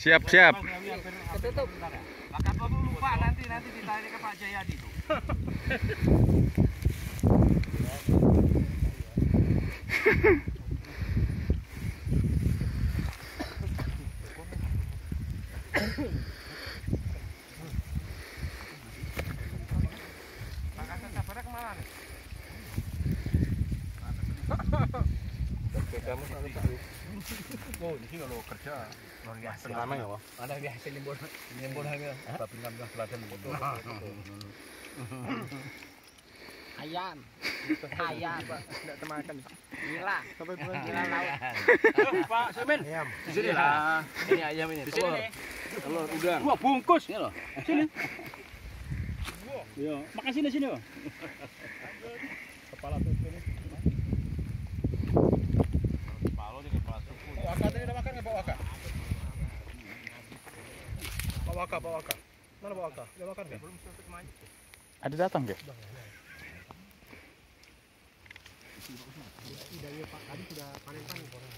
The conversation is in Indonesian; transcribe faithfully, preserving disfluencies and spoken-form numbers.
Siap, siap. Ketutup. Bakat lu lupa nanti nanti ditanya ke Pak Jayadi tuh. Makassar sabarnya kemana nih? Kamu Oh, di sini lo kerja luar biasa. lama ya, Pak? Ada biasa limbur limbur harga. Tapi enam belas selatan betul. Ayam. Ayam. Tidak termakan. Gila. Sampai bulan Gila laut. Pak Sumin. Di sini lah. Ini ayam ini. Di sini. Telur udang. Wah, bungkus ya loh. Sini. Iya, makan sini sini, Pak. Kepala tuh ini. Kepala ini kepala suku. Waka tadi udah makan enggak Pak Waka? Pak Waka, Pak Waka. Mana Pak Waka? Udah makan enggak? Belum sempat main. Ada datang ke? Sudah ya Pak, tadi sudah panen-panen.